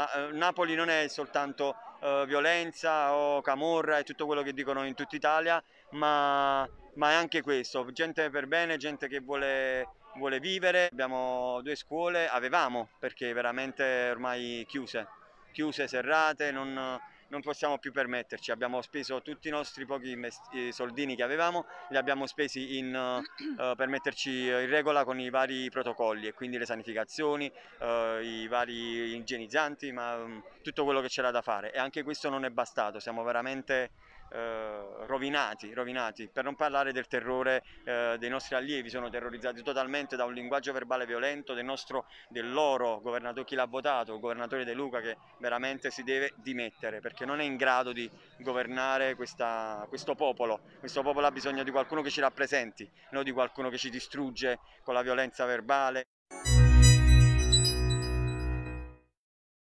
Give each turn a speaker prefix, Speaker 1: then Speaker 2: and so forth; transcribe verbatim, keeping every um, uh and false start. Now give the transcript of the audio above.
Speaker 1: ma eh, Napoli non è soltanto eh, violenza o camorra e tutto quello che dicono in tutta Italia, ma, ma è anche questo, gente per bene, gente che vuole, vuole vivere. Abbiamo due scuole, avevamo, perché veramente ormai chiuse, chiuse, serrate, non, non possiamo più permetterci. Abbiamo speso tutti i nostri pochi soldini che avevamo, li abbiamo spesi in, uh, per metterci in regola con i vari protocolli e quindi le sanificazioni, uh, i vari igienizzanti, ma um, tutto quello che c'era da fare. E anche questo non è bastato, siamo veramente Uh, rovinati, rovinati, per non parlare del terrore uh, dei nostri allievi, sono terrorizzati totalmente da un linguaggio verbale violento del nostro, del loro governatore, chi l'ha votato, il governatore De Luca, che veramente si deve dimettere perché non è in grado di governare questa, questo popolo. Questo popolo ha bisogno di qualcuno che ci rappresenti, non di qualcuno che ci distrugge con la violenza verbale.